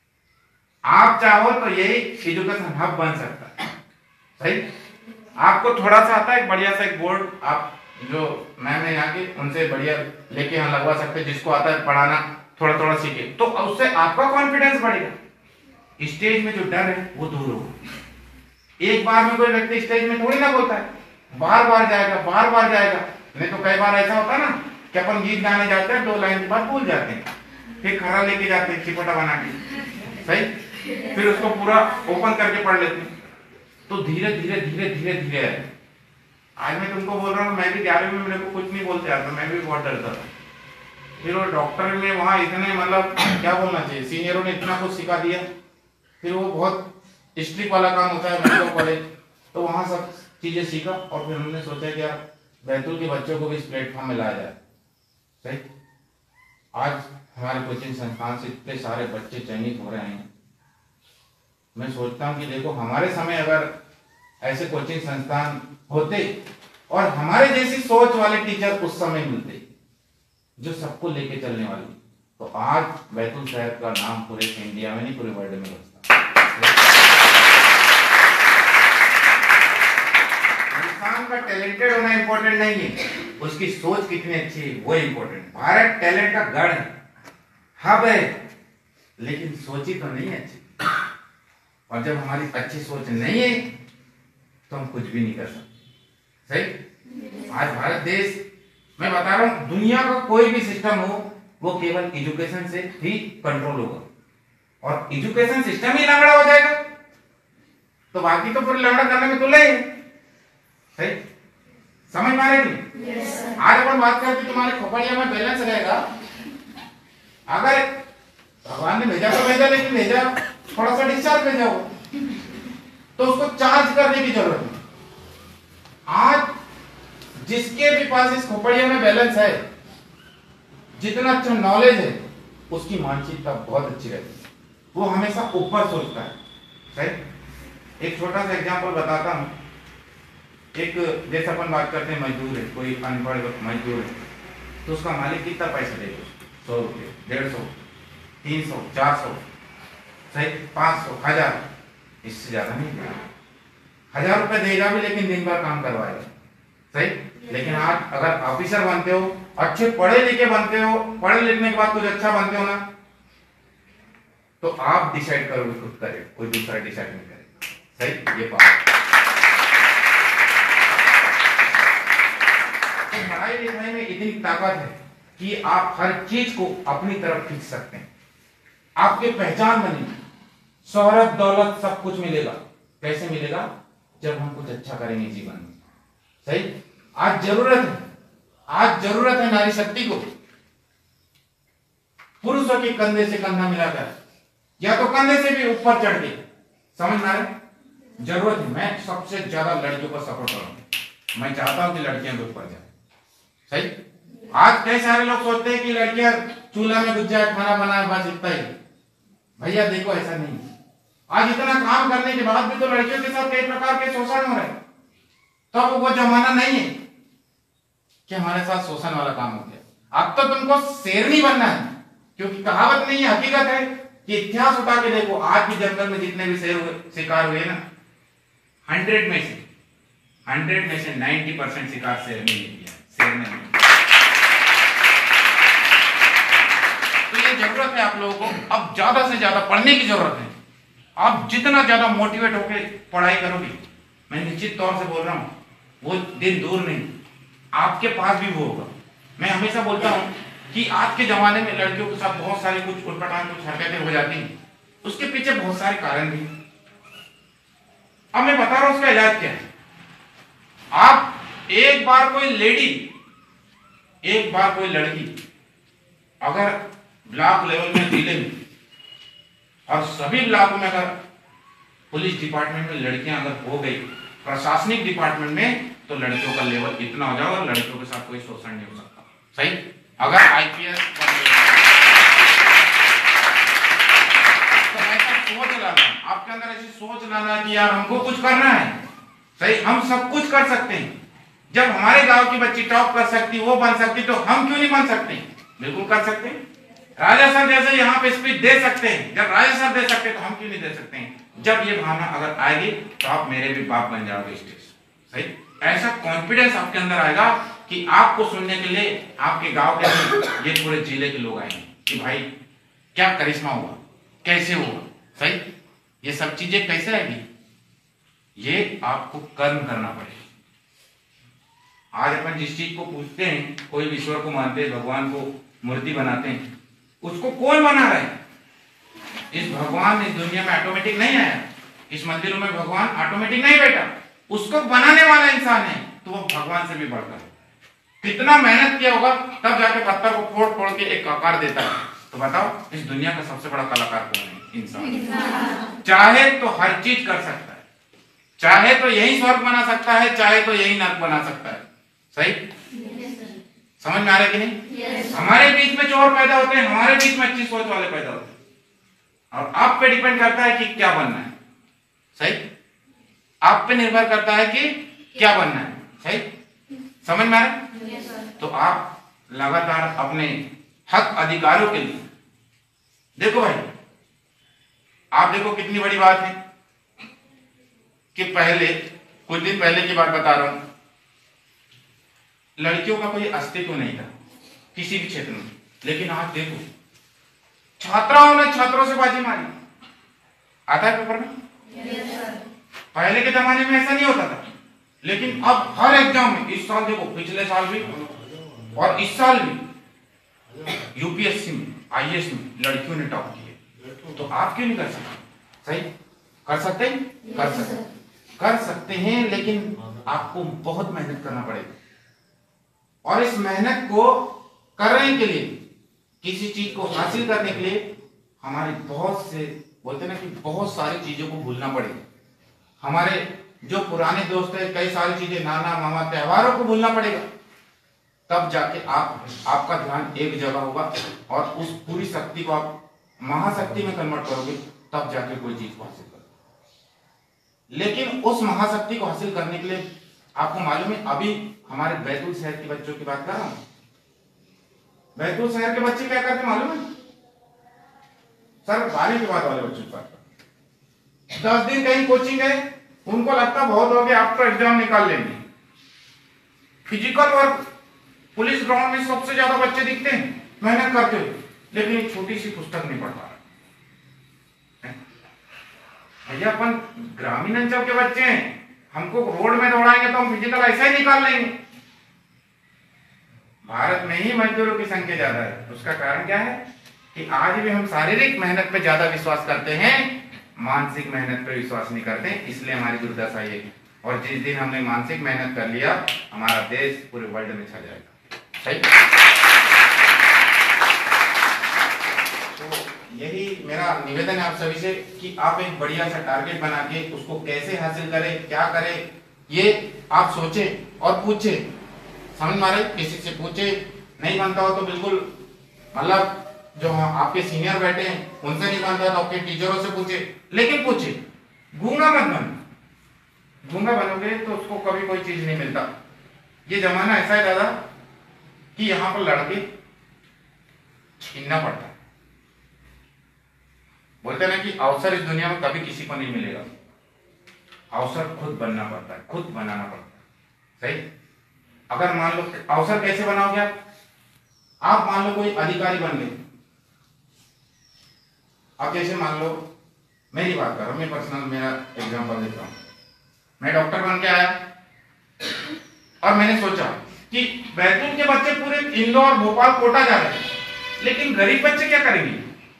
आप चाहो तो यही एजुकेशन हब बन सकता है। सही, आपको थोड़ा सा आता है, बढ़िया सा एक बोर्ड आप जो मैम है यहाँ की उनसे बढ़िया लेके यहाँ लगवा सकते हैं, जिसको आता है पढ़ाना थोड़ा थोड़ा सीखे, तो उससे आपका कॉन्फिडेंस बढ़ेगा। स्टेज में जो डर है वो दूर होगा। एक बार में कोई व्यक्ति स्टेज में थोड़ी ना बोलता है, बार बार जाएगा, बार बार जाएगा। नहीं तो कई बार ऐसा होता है ना कि अपन गीत गाने जाते हैं, दो लाइन के बाद भूल जाते हैं, फिर खरा लेके जाते हैं चिपटा बना के, सही, फिर उसको पूरा ओपन करके पढ़ लेते हैं। तो धीरे धीरे धीरे धीरे धीरे आज मैं तुमको बोल रहा हूँ, मैं भी ग्यारहवीं में मेरे को कुछ नहीं बोलते आता, मैं भी बहुत डरता था। फिर वो डॉक्टर ने वहाँ इतने मतलब क्या बोलना चाहिए, सीनियरों ने इतना कुछ सिखा दिया, फिर वो बहुत स्ट्रिक वाला काम होता है मेडिकल कॉलेज, तो वहाँ सब चीजें सीखा और फिर हमने सोचा कि यार बैतूल के बच्चों को भी इस प्लेटफॉर्म में लाया जाए। सही, आज हमारे कोचिंग संस्थान से इतने सारे बच्चे चयनित हो रहे हैं। मैं सोचता हूँ कि देखो हमारे समय अगर ऐसे कोचिंग संस्थान होते और हमारे जैसी सोच वाले टीचर उस समय मिलते जो सबको लेके चलने वाली, तो आज बैतूल शहर का नाम पूरे इंडिया में नहीं पूरे वर्ल्ड में बसता। इंसान का टैलेंटेड होना इंपॉर्टेंट नहीं है, उसकी सोच कितनी अच्छी है वो इंपॉर्टेंट। भारत टैलेंट का गढ़ है, हब है, लेकिन सोची तो नहीं अच्छी। और जब हमारी अच्छी सोच नहीं है तो हम कुछ भी नहीं कर सकते। सही, आज भारत देश, मैं बता रहा हूं, दुनिया का कोई भी सिस्टम हो वो केवल एजुकेशन से ही कंट्रोल होगा, और एजुकेशन सिस्टम ही लंगड़ा हो जाएगा तो बाकी तो पूरे लंगड़ा करने में तुले ही। सही, समझ पा रहे नहीं? yes, आज अपन बात करते तुम्हारे खोपड़िया में बैलेंस रहेगा, अगर भगवान ने भेजा तो भेजा, लेकिन भेजा थोड़ा सा डिस्चार्ज भेजा हो तो उसको चार्ज करने की जरूरत है। आज जिसके भी पास इस खोपड़िया में बैलेंस है, जितना अच्छा नॉलेज है, उसकी मानसिकता बहुत अच्छी रहती है, वो हमेशा ऊपर सोचता है। सही, एक छोटा सा एग्जांपल बताता हूं। एक जैसे अपन बात करते हैं मजदूर है, कोई अनपढ़ मजदूर है, तो उसका मालिक कितना पैसा देगा? सौ रुपये, डेढ़ सौ, तीन सौ, चार सौ, सही, पाँच सौ, हजार, इससे ज्यादा नहीं देगा। हजार रुपए देगा भी लेकिन दिन भर काम करवाएगा। सही, लेकिन आज अगर ऑफिसर बनते हो, अच्छे पढ़े लिखे बनते हो, पढ़े लिखने के बाद कुछ अच्छा बनते हो ना, तो आप डिसाइड करोगे, खुद करें, कोई दूसरा डिसाइड नहीं करेगा। सही, ये बात। तो पढ़ाई लिखाई में इतनी ताकत है कि आप हर चीज को अपनी तरफ खींच सकते हैं, आपकी पहचान बनेगी, शोहरत दौलत सब कुछ मिलेगा। कैसे मिलेगा? जब हम कुछ अच्छा करेंगे जीवन में। सही, आज जरूरत है, आज जरूरत है नारी शक्ति को, पुरुषों के कंधे से कंधा मिलाकर, या तो कंधे से भी ऊपर चढ़ के, समझ ना रहे, जरूरत है। मैं सबसे ज्यादा लड़कियों को सपोर्ट करूंगा, मैं चाहता हूं कि लड़कियां भी ऊपर जाए। सही, आज कई सारे लोग सोचते हैं कि लड़कियां चूल्हा में घुस जाए, खाना बनाए, बस इतना ही। भैया देखो, ऐसा नहीं। आज इतना काम करने के बाद भी तो लड़कियों के साथ कई प्रकार के शोषण हो रहे हैं। तब तो वो जमाना नहीं है कि हमारे साथ शोषण वाला काम हो गया। अब तो तुमको शेरनी बनना है, क्योंकि कहावत नहीं है, हकीकत है कि इतिहास उठा के देखो, आज भी जंगल में जितने भी शेर हुए, शिकार हुए ना, हंड्रेड में से हंड्रेड में से नाइन्टी परसेंट शिकार शेर ने किया, शेर ने नहीं। तो ये जरूरत है आप लोगों को, अब ज्यादा से ज्यादा पढ़ने की जरूरत है। आप जितना ज्यादा मोटिवेट होकर पढ़ाई करोगे, मैं निश्चित तौर से बोल रहा हूं, वो दिन दूर नहीं, आपके पास भी वो होगा। मैं हमेशा बोलता हूं कि आज के जमाने में लड़कियों के साथ बहुत सारी कुछ उटपटांग कुछ हरकतें हो जाती हैं, उसके पीछे बहुत सारे कारण भी। अब मैं बता रहा हूं उसका इलाज क्या है। आप एक बार कोई लेडी, एक बार कोई लड़की अगर ब्लॉक लेवल में, जिले में और सभी ब्लॉकों में अगर पुलिस डिपार्टमेंट में लड़कियां अगर हो गई, प्रशासनिक डिपार्टमेंट में, तो लड़कियों का लेवल इतना हो जाएगा, लड़कियों के साथ कोई शोषण नहीं हो सकता। सही, अगर आईपीएस तो ऐसा सोच लाना, आपके अंदर ऐसी सोच लाना कि यार हमको कुछ करना है। सही, हम सब कुछ कर सकते हैं। जब हमारे गांव की बच्ची टॉप कर सकती, वो बन सकती, तो हम क्यों नहीं बन सकते? बिल्कुल कर सकते हैं। राजा सर जैसे यहाँ पे स्पीच दे सकते हैं, जब राजा सर दे सकते हैं तो हम क्यों नहीं दे सकते हैं? जब ये भावना अगर आएगी तो आप मेरे भी बाप बन जाओगे स्टेज। सही, ऐसा कॉन्फिडेंस आपके अंदर आएगा कि आपको सुनने के लिए आपके गांव के ये पूरे जिले के लोग आएंगे कि भाई क्या करिश्मा हुआ, कैसे हुआ। सही, ये सब चीजें कैसे आएगी? ये आपको कर्म करना पड़ेगा। आज अपन जिस चीज को पूछते हैं, कोई ईश्वर को मानते हैं, भगवान को मूर्ति बनाते हैं, उसको कौन बना रहा है? इस भगवान इस दुनिया में ऑटोमेटिक नहीं आया, इस मंदिरों में भगवान ऑटोमेटिक नहीं बैठा, उसको बनाने वाला इंसान है, तो वो भगवान से भी बढ़कर कितना मेहनत किया होगा, तब जाके पत्थर को फोड़ फोड़ के एक आकार देता है। तो बताओ, इस दुनिया का सबसे बड़ा कलाकार कौन है? इंसान। चाहे तो हर चीज कर सकता है, चाहे तो यही स्वर्ग बना सकता है, चाहे तो यही नर्क बना सकता है। सही? समझ में आ रहा है कि नहीं? yes. हमारे बीच में चोर पैदा होते हैं, हमारे बीच में अच्छी सोच वाले पैदा होते हैं, और आप पे डिपेंड करता है कि क्या बनना है। सही? आप पे निर्भर करता है कि क्या बनना है। सही? समझ में आ रहा है? yes, तो आप लगातार अपने हक अधिकारों के लिए देखो भाई, आप देखो कितनी बड़ी बात है कि पहले कुछ दिन पहले की बात बता रहा हूं, लड़कियों का कोई अस्तित्व नहीं था किसी भी क्षेत्र में, लेकिन आज देखो छात्राओं ने छात्रों से बाजी मारी। आता है पेपर में? yes, पहले के जमाने में ऐसा नहीं होता था, लेकिन अब हर एग्जाम में, इस साल देखो, पिछले साल भी और इस साल भी यूपीएससी में, आईएएस में लड़कियों ने टॉप किए। तो आप क्यों नहीं कर सकते? सही? कर सकते हैं? कर सकते कर सकते हैं, लेकिन आपको बहुत मेहनत करना पड़ेगा, और इस मेहनत को करने के लिए, किसी चीज को हासिल करने के लिए हमारे बहुत से, बोलते ना कि बहुत सारी चीजों को भूलना पड़ेगा। हमारे जो पुराने दोस्त है, कई सारी चीजें, नाना मामा, त्योहारों को भूलना पड़ेगा, तब जाके आप आपका ध्यान एक जगह होगा और उस पूरी शक्ति को आप महाशक्ति में कन्वर्ट करोगे, तब जाके कोई चीज को हासिल करोगे। लेकिन उस महाशक्ति को हासिल करने के लिए आपको मालूम है, अभी हमारे बैतूल शहर के बच्चों की बात कर रहा हूं, बैतूल शहर के बच्चे क्या करते मालूम है? सर बारहवीं के बाद वाले बच्चों की बात कर, दस दिन कहीं कोचिंग गए, उनको लगता बहुत हो गया, आप तो एग्जाम निकाल लेंगे। फिजिकल वर्क पुलिस ग्राउंड में सबसे ज्यादा बच्चे दिखते हैं मेहनत करते हुए, लेकिन एक छोटी सी पुस्तक नहीं पढ़ पा रहे। भैया अपन ग्रामीण अंचल के बच्चे हैं, हमको रोड में दौड़ाएंगे तो हम फिजिकल ऐसा ही निकाल लेंगे। भारत में ही मजदूरों की संख्या ज्यादा है, उसका कारण क्या है कि आज भी हम शारीरिक मेहनत पे ज्यादा विश्वास करते हैं, मानसिक मेहनत पे विश्वास नहीं करते, इसलिए हमारी दुर्दशा ये है। और जिस दिन हमने मानसिक मेहनत कर लिया, हमारा देश पूरे वर्ल्ड में छा जाएगा। सही? तो यही मेरा निवेदन है आप सभी से कि आप एक बढ़िया सा टारगेट बना के उसको कैसे हासिल करें, क्या करें, ये आप सोचें और पूछें। समझ में आ रहा है? किसी से पूछे, नहीं बनता हो तो बिल्कुल, मतलब जो आपके सीनियर बैठे हैं उनसे नहीं बनता तो आपके टीचरों से पूछे, लेकिन पूछे, गूंगा मत बनो। गूंगा बनोगे तो उसको कभी कोई चीज नहीं मिलता। ये जमाना ऐसा है दादा कि यहां पर लड़के छीनना पड़ता है। बोलते ना कि अवसर इस दुनिया में कभी किसी को नहीं मिलेगा, अवसर खुद बनना पड़ता है, खुद बनाना पड़ता है। सही? अगर मान लो अवसर कैसे बनाओगे आप? आप मान लो कोई अधिकारी बन गए, अब जैसे मान लो मेरी बात कर रहा हूं, मैं पर्सनल मेरा एग्जांपल देता हूं। मैं डॉक्टर बन के आया और मैंने सोचा कि बैतूल के बच्चे पूरे इंदौर, भोपाल, कोटा जा रहे हैं, लेकिन गरीब बच्चे क्या करेंगे?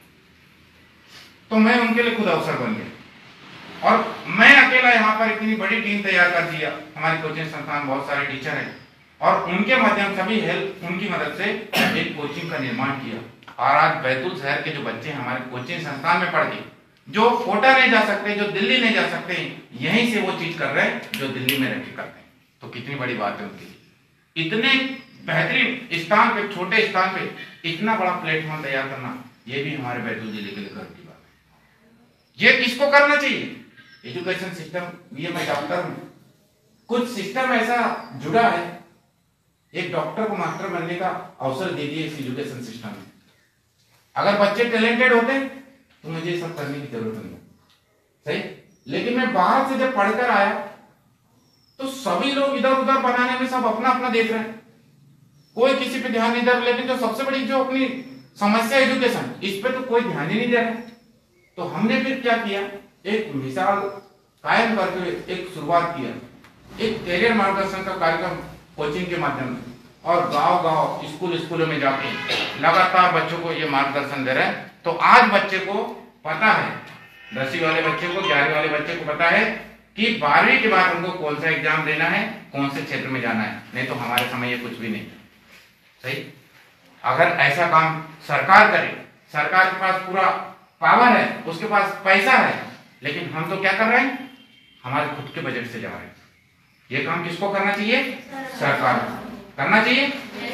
तो मैं उनके लिए खुद अवसर बन गया और मैं अकेला यहाँ पर इतनी बड़ी टीम तैयार कर दिया। हमारी कोचिंग संस्थान बहुत सारे टीचर हैं और उनके माध्यम से भी हेल्प, उनकी मदद से एक कोचिंग का निर्माण किया। और आज बैतूल शहर के जो बच्चे हमारे कोचिंग संस्थान में पढ़ के, जो कोटा नहीं जा सकते, जो दिल्ली नहीं जा सकते, यहीं से वो चीज कर रहे हैं जो दिल्ली में रहकर करते हैं। तो कितनी बड़ी बात है उनके लिए। इतने बेहतरीन स्थान पे, छोटे स्थान पे इतना बड़ा प्लेटफॉर्म तैयार करना, ये भी हमारे बैतूल जिले के लिए गर्व की बात है। ये किसको करना चाहिए? एजुकेशन सिस्टम, ये मैं डॉक्टर हूं, कुछ सिस्टम ऐसा जुड़ा है, एक डॉक्टर को मास्टर बनने का अवसर दे दिए इस एजुकेशन सिस्टम में। अगर बच्चे टैलेंटेड होते तो मुझे सब करने की जरूरत नहीं। सही? लेकिन मैं बाहर से जब पढ़कर आया तो सभी लोग इधर उधर बनाने में सब अपना अपना देख रहे हैं, कोई किसी पे ध्यान नहीं दे रहा। लेकिन जो सबसे बड़ी जो अपनी समस्या एजुकेशन, इस पे तो कोई ध्यान ही नहीं दे रहा। तो हमने फिर क्या किया, एक मिसाल कायम करके एक शुरुआत किया, एक कैरियर मार्गदर्शन का कार्यक्रम कोचिंग के माध्यम से, और गांव गांव, स्कूल स्कूलों में जाके लगातार बच्चों को ये मार्गदर्शन दे रहे हैं। तो आज बच्चे को पता है, दसवीं वाले बच्चे को, ग्यारहवीं वाले बच्चे को पता है कि बारहवीं के बाद उनको कौन सा एग्जाम देना है, कौन से क्षेत्र में जाना है। नहीं तो हमारे समय ये कुछ भी नहीं। सही? अगर ऐसा काम सरकार करे, सरकार के पास पूरा पावर है, उसके पास पैसा है, लेकिन हम तो क्या कर रहे हैं, हमारे खुद के बजट से जा रहे हैं। ये काम किसको करना चाहिए, सरकार करना चाहिए।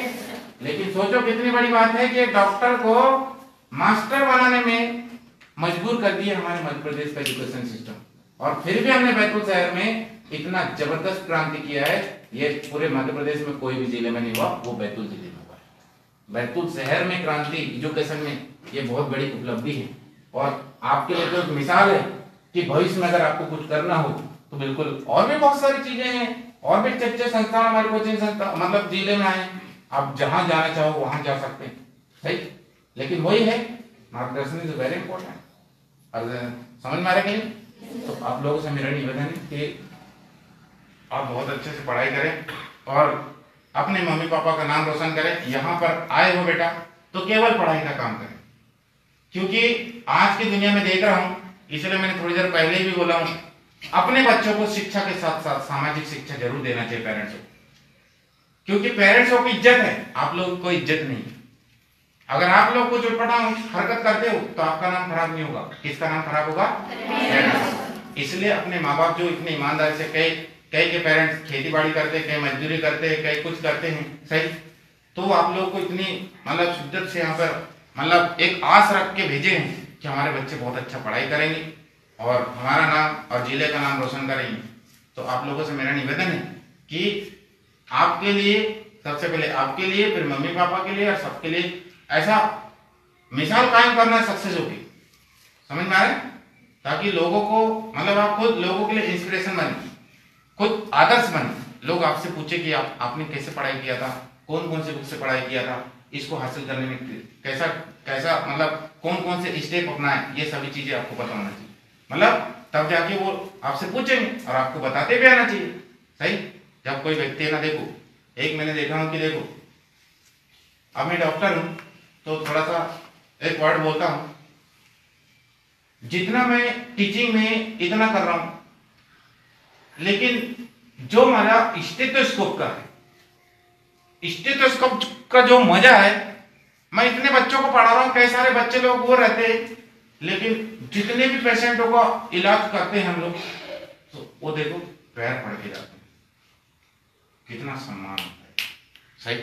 लेकिन सोचो कितनी बड़ी बात है कि डॉक्टर को मास्टर बनाने में मजबूर कर दिया हमारे मध्य प्रदेश का एजुकेशन सिस्टम, और फिर भी हमने बैतूल शहर में इतना जबरदस्त क्रांति किया है। ये पूरे मध्य प्रदेश में कोई भी जिले में नहीं हुआ, वो बैतूल जिले में हुआ है। बैतूल शहर में क्रांति एजुकेशन में ये बहुत बड़ी उपलब्धि है, और आपके लिए तो एक मिसाल है कि भविष्य में अगर आपको कुछ करना हो तो बिल्कुल, और भी बहुत सारी चीजें हैं, और भी अच्छे अच्छे संस्थान हमारे कोचिंग संस्थान मतलब जिले में आए, आप जहां जाना चाहो वहां जा सकते हैं, सही। लेकिन वही है, मार्गदर्शन इज वेरी इंपॉर्टेंट। और समझ में आ रहा है कि नहीं? तो आप लोगों से मेरा निवेदन है कि आप बहुत अच्छे से पढ़ाई करें और अपने मम्मी पापा का नाम रोशन करें। यहाँ पर आए हो बेटा तो केवल पढ़ाई का काम करें, क्योंकि आज की दुनिया में देख रहा हूँ, इसलिए मैंने थोड़ी देर पहले ही भी बोला हूँ, अपने बच्चों को शिक्षा के साथ साथ सामाजिक शिक्षा जरूर देना चाहिए पेरेंट्स को, क्योंकि पेरेंट्स को इज्जत है, आप लोगों को इज्जत नहीं है। अगर आप लोग कुछ उठपटा हरकत करते हो तो आपका नाम खराब नहीं होगा, किसका नाम खराब होगा, पेरेंट्स। इसलिए अपने माँ बाप जो इतने ईमानदारी से, कई कई के पेरेंट्स खेती बाड़ी करते, कई मजदूरी करते, कई कुछ करते हैं, सही, तो आप लोग को इतनी मतलब शिद्दत से यहाँ पर मतलब एक आस रख के भेजे हैं कि हमारे बच्चे बहुत अच्छा पढ़ाई करेंगे और हमारा नाम और जिले का नाम रोशन करेंगे। तो आप लोगों से मेरा निवेदन है कि आपके लिए, सबसे पहले आपके लिए, फिर मम्मी पापा के लिए और सबके लिए ऐसा मिसाल कायम करना है सक्सेस होगी, समझ में आ रहा है, ताकि लोगों को मतलब आप खुद लोगों के लिए इंस्पिरेशन बने, खुद आदर्श बने। लोग आपसे पूछे कि आप आपने कैसे पढ़ाई किया था, कौन कौन से बुक से पढ़ाई किया था, इसको हासिल करने में कैसा कैसा मतलब कौन कौन से स्टेप अपनाए, ये सभी चीजें आपको पता होना चाहिए। मतलब तब जाके वो आपसे पूछेंगे और आपको बताते भी आना चाहिए, सही। जब कोई व्यक्ति ना, देखो एक मैंने देखा हूं कि देखो अब मैं डॉक्टर हूं तो थोड़ा सा एक वर्ड बोलता हूं, जितना मैं टीचिंग में इतना कर रहा हूं, लेकिन जो हमारा स्टेथोस्कोप का है, स्टेथोस्कोप का जो मजा है, मैं इतने बच्चों को पढ़ा रहा हूं, कई सारे बच्चे लोग वो रहते हैं, लेकिन जितने भी पेशेंटों का इलाज करते हैं हम लोग, तो वो देखो पैर पड़ के जाते हैं, कितना सम्मान होता है, सही।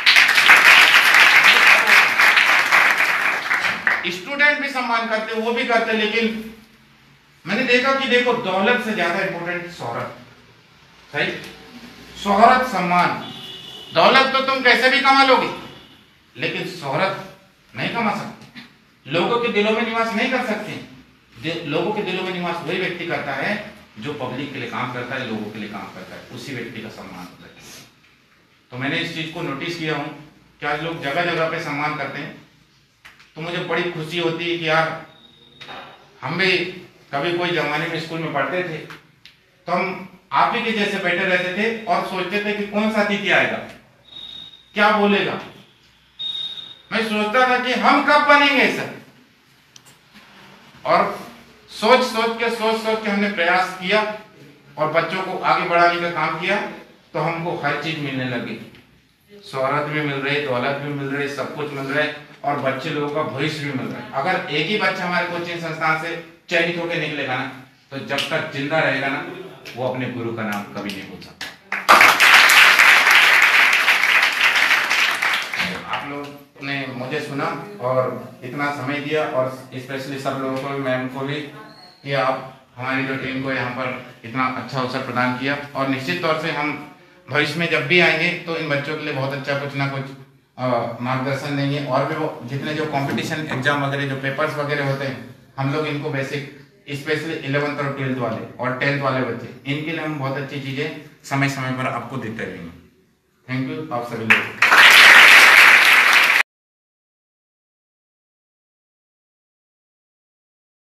स्टूडेंट भी सम्मान करते, वो भी करते, लेकिन मैंने देखा कि देखो दौलत से ज्यादा इंपॉर्टेंट शोहरत, सही। शोहरत, सम्मान, दौलत तो तुम कैसे भी कमा लोगे, लेकिन शोहरत नहीं कमा सकते, लोगों के दिलों में निवास नहीं कर सकते। लोगों के दिलों में निवास वही व्यक्ति करता है जो पब्लिक के लिए काम करता है, लोगों के लिए काम करता है, उसी व्यक्ति का सम्मान होता है। तो मैंने इस चीज को नोटिस किया हूं कि आज लोग जगह जगह पे सम्मान करते हैं, तो मुझे बड़ी खुशी होती है कि यार हम भी कभी कोई जमाने में स्कूल में पढ़ते थे तो हम आप ही के जैसे बैठे रहते थे और सोचते थे कि कौन सा अतिथि आएगा, क्या बोलेगा। मैं सोचता था कि हम कब बनेंगे सर, और सोच सोच के सोच सोच के हमने प्रयास किया और बच्चों को आगे बढ़ाने का काम किया, तो हमको हर चीज मिलने लगी, शोहरत भी मिल रही, दौलत भी मिल रही, सब कुछ मिल रहा है, और बच्चे लोगों का भविष्य भी मिल रहा है। अगर एक ही बच्चा हमारे कोचिंग संस्थान से चयनित होकर निकलेगा ना, तो जब तक जिंदा रहेगा ना, वो अपने गुरु का नाम कभी नहीं भूल सकता। आप लोग ने मुझे सुना और इतना समय दिया, और स्पेशली सब लोगों को, मैम को भी, कि आप हमारी जो टीम को यहाँ पर इतना अच्छा अवसर प्रदान किया। और निश्चित तौर से हम भविष्य में जब भी आएंगे तो इन बच्चों के लिए बहुत अच्छा कुछ ना कुछ मार्गदर्शन देंगे, और भी वो जितने जो कंपटीशन एग्जाम वगैरह जो पेपर्स वगैरह होते हैं, हम लोग इनको बेसिक स्पेशली इलेवेंथ और ट्वेल्थ वाले और टेंथ वाले बच्चे, इनके लिए हम बहुत अच्छी चीजें समय समय पर आपको देते रहेंगे। थैंक यू आप सभी लोग।